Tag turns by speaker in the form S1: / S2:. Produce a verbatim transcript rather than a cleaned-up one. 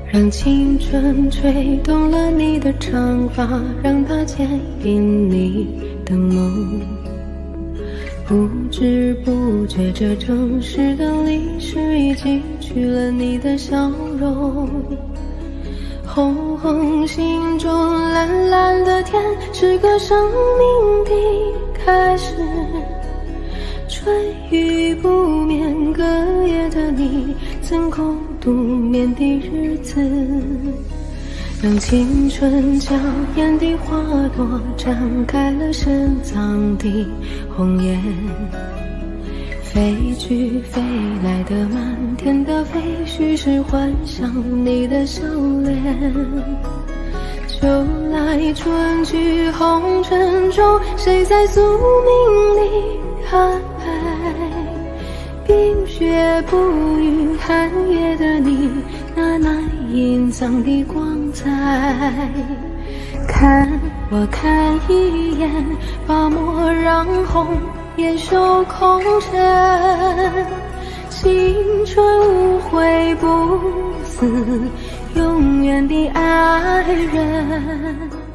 S1: 让青春吹动了你的长发，让它牵引你的梦。不知不觉，这城市的历史已记取了你的笑容。红红心中蓝蓝的天，是个生命的开始。春雨不眠，隔夜的你曾共度眠的日子，让青春娇艳的花朵绽开了深藏的红颜。飞去飞来的满天的飞絮，是幻想你的笑脸。秋来春去红尘中，谁在宿命里安排？冰雪不语寒夜的你，那难隐藏的光彩。看我看一眼，把墨染红眼袖空尘。青春无悔不死，永远的爱人。